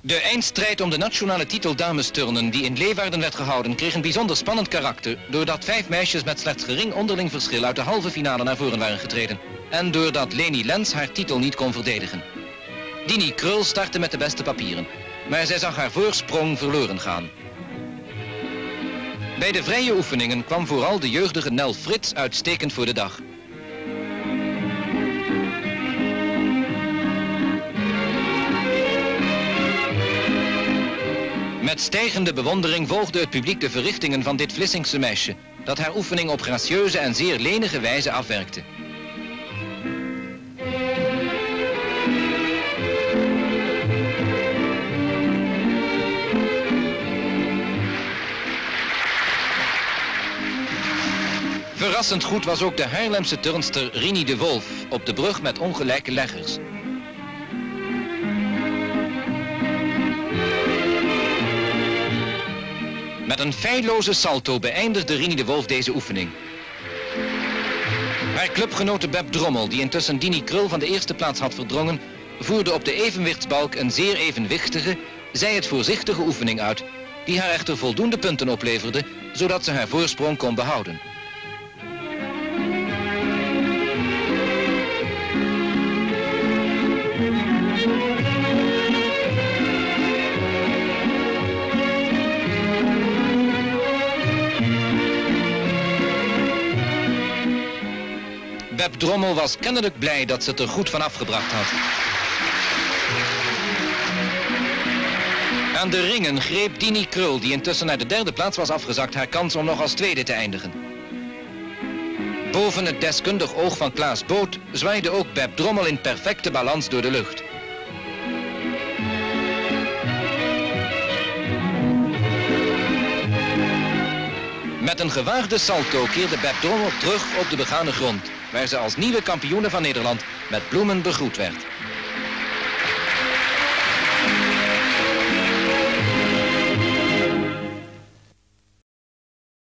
De eindstrijd om de nationale titel damesturnen die in Leeuwarden werd gehouden kreeg een bijzonder spannend karakter doordat 5 meisjes met slechts gering onderling verschil uit de halve finale naar voren waren getreden. En doordat Leni Lens haar titel niet kon verdedigen. Dini Krul startte met de beste papieren, maar zij zag haar voorsprong verloren gaan. Bij de vrije oefeningen kwam vooral de jeugdige Nel Frits uitstekend voor de dag. Met stijgende bewondering volgde het publiek de verrichtingen van dit Vlissingse meisje, dat haar oefening op gracieuze en zeer lenige wijze afwerkte. Verrassend goed was ook de Haarlemse turnster Rini de Wolf op de brug met ongelijke leggers. Met een feilloze salto beëindigde Rini de Wolf deze oefening. Haar clubgenote Beb Drommel, die intussen Dini Krul van de eerste plaats had verdrongen, voerde op de evenwichtsbalk een zeer evenwichtige, zij het voorzichtige oefening uit, die haar echter voldoende punten opleverde, zodat ze haar voorsprong kon behouden. Beb Drommel was kennelijk blij dat ze het er goed van afgebracht had. Aan de ringen greep Dini Krul, die intussen naar de derde plaats was afgezakt, haar kans om nog als tweede te eindigen. Boven het deskundig oog van Klaas Boot zwaaide ook Beb Drommel in perfecte balans door de lucht. Met een gewaagde salto keerde Beb Drommel terug op de begane grond, waar ze als nieuwe kampioene van Nederland met bloemen begroet werd.